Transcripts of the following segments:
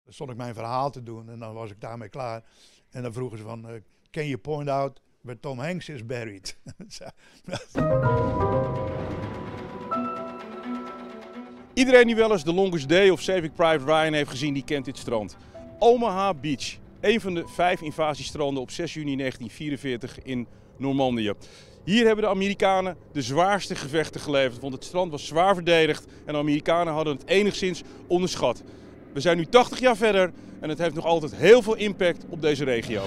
Dan stond ik mijn verhaal te doen en dan was ik daarmee klaar. En dan vroegen ze van, can you point out where Tom Hanks is buried? Iedereen die wel eens The Longest Day of Saving Private Ryan heeft gezien, die kent dit strand. Omaha Beach, een van de 5 invasiestranden op 6 juni 1944 in Normandië. Hier hebben de Amerikanen de zwaarste gevechten geleverd, want het strand was zwaar verdedigd en de Amerikanen hadden het enigszins onderschat. We zijn nu 80 jaar verder en het heeft nog altijd heel veel impact op deze regio.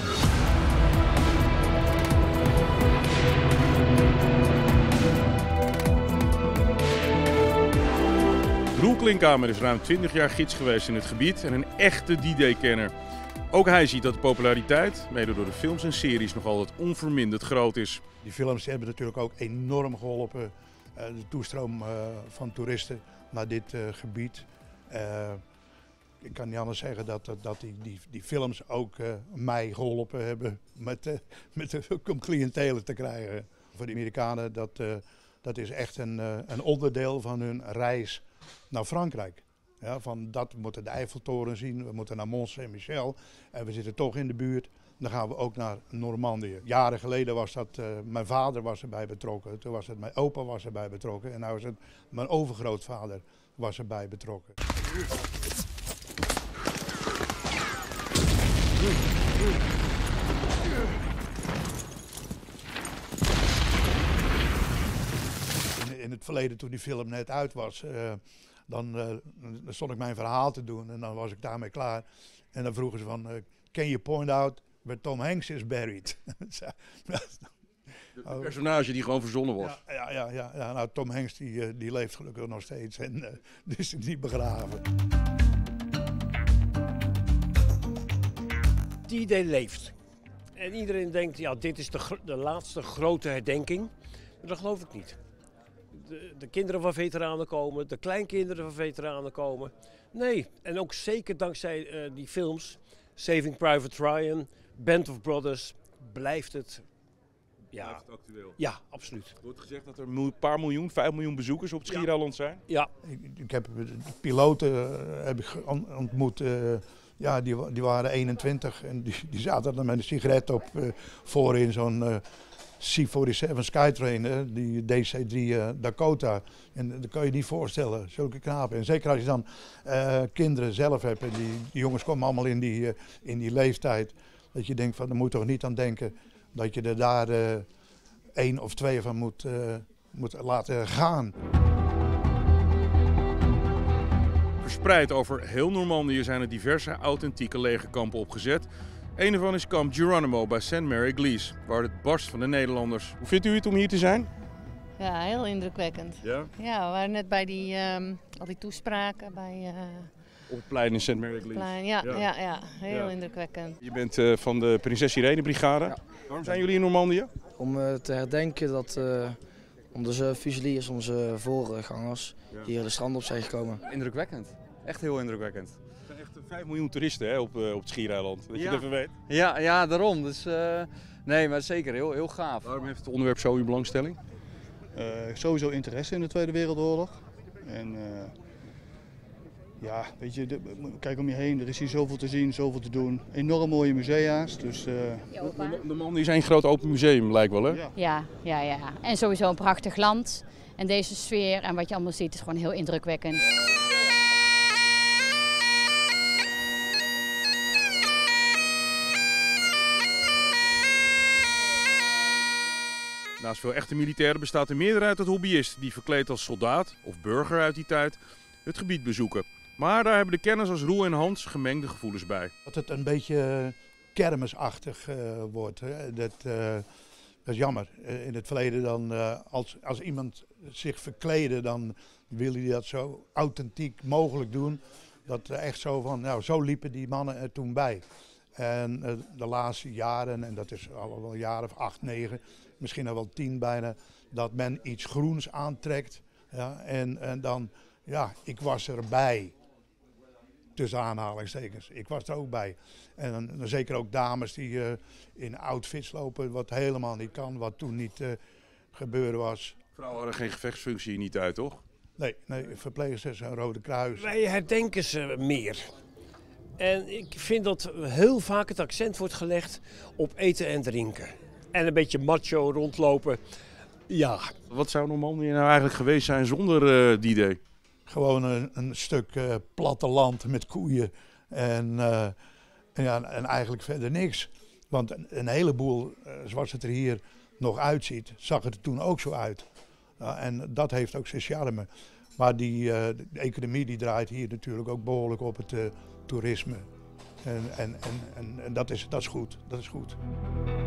Roel Klinkhamer is ruim 20 jaar gids geweest in het gebied en een echte D-Day-kenner. Ook hij ziet dat de populariteit, mede door de films en series, nog altijd onverminderd groot is. Die films hebben natuurlijk ook enorm geholpen, de toestroom van toeristen naar dit gebied. Ik kan niet anders zeggen dat die films ook mij geholpen hebben om cliëntelen te krijgen. Voor de Amerikanen, dat is echt een onderdeel van hun reis naar Frankrijk. Ja, we moeten de Eiffeltoren zien, we moeten naar Mont Saint-Michel en we zitten toch in de buurt. Dan gaan we ook naar Normandië. Jaren geleden was dat, mijn vader was erbij betrokken, toen was het mijn opa was erbij betrokken en nu is het mijn overgrootvader was erbij betrokken. In het verleden, toen die film net uit was, dan stond ik mijn verhaal te doen en dan was ik daarmee klaar. En dan vroegen ze van, can you point out where Tom Hanks is buried? Een personage die gewoon verzonnen was. Ja, nou, Tom Hanks die leeft gelukkig nog steeds en dus is niet begraven. D-Day leeft. En iedereen denkt, ja, dit is de laatste grote herdenking. Maar dat geloof ik niet. De kinderen van veteranen komen, de kleinkinderen van veteranen komen. Nee, en ook zeker dankzij die films, Saving Private Ryan, Band of Brothers, blijft het... Ja, Blijft het actueel. Ja, absoluut. Er wordt gezegd dat er een paar miljoen, 5 miljoen bezoekers op het Schiereiland zijn. Ja. Ik heb de piloten ontmoet. Ja, die waren 21 en die zaten dan met een sigaret op voor in zo'n C-47 Skytrain, die DC-3 Dakota. En dat kan je niet voorstellen, zulke knapen. En zeker als je dan kinderen zelf hebt en die jongens komen allemaal in die leeftijd. Dat je denkt van, daar moet je toch niet aan denken dat je er daar 1 of 2 van moet laten gaan. Verspreid over heel Normandië zijn er diverse authentieke legerkampen opgezet. Een ervan is kamp Geronimo bij St. Mary-Église, waar het barst van de Nederlanders. Hoe vindt u het om hier te zijn? Ja, heel indrukwekkend. Ja? Ja, we waren net bij al die toespraken bij... Op het plein in St. Mary-Église. Ja, heel indrukwekkend. Je bent van de Prinses Irene Brigade. Ja. Waarom zijn jullie in Normandië? Om te herdenken dat onze fusiliers, onze voorgangers, hier de strand op zijn gekomen. Indrukwekkend. Echt heel indrukwekkend. Er zijn echt 5 miljoen toeristen hè, op het Schiereiland, dat je het even weet. Ja, daarom. Dus, nee, maar zeker heel gaaf. Waarom heeft het onderwerp zo uw belangstelling? Sowieso interesse in de Tweede Wereldoorlog. En ja, weet je, kijk om je heen, er is hier zoveel te zien, zoveel te doen. Enorm mooie musea's. Dus, Normandië is één groot open museum, lijkt wel hè? Ja. En sowieso een prachtig land. En deze sfeer en wat je allemaal ziet is gewoon heel indrukwekkend. Naast veel echte militairen bestaat de meerderheid uit hobbyisten die verkleed als soldaat of burger uit die tijd het gebied bezoeken. Maar daar hebben de kenners als Roel en Hans gemengde gevoelens bij. Dat het een beetje kermisachtig wordt. Hè. Dat is jammer. In het verleden dan, als iemand zich verkleedde, dan wilde hij dat zo authentiek mogelijk doen. Dat echt zo van, nou, zo liepen die mannen er toen bij. En de laatste jaren, en dat is al wel een jaar of 8, 9, misschien al wel 10 bijna, dat men iets groens aantrekt. Ja, en dan, ja, ik was erbij. Tussen aanhalingstekens. Ik was er ook bij. En dan zeker ook dames die in outfits lopen, wat helemaal niet kan, wat toen niet gebeuren was. Vrouwen hadden geen gevechtsfunctie niet uit, toch? Nee, verpleegsters en Rode Kruis. Wij herdenken ze meer. En ik vind dat heel vaak het accent wordt gelegd op eten en drinken. En een beetje macho rondlopen. Ja. Wat zou Normandië nou eigenlijk geweest zijn zonder die idee? Gewoon een stuk platteland met koeien en eigenlijk verder niks. Want een heleboel, zoals het er hier nog uitziet, zag het er toen ook zo uit. En dat heeft ook zijn charme. Maar de economie die draait hier natuurlijk ook behoorlijk op het toerisme. En dat is goed. Dat is goed.